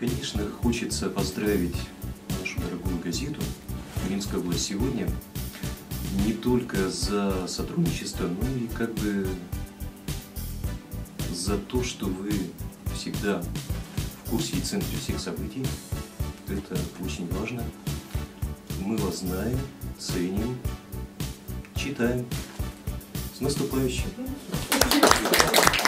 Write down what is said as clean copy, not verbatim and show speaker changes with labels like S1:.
S1: Конечно, хочется поздравить нашу дорогую газету «Минская область сегодня» не только за сотрудничество, но и как бы за то, что вы всегда в курсе и центре всех событий. Это очень важно. Мы вас знаем, ценим, читаем. С наступающим!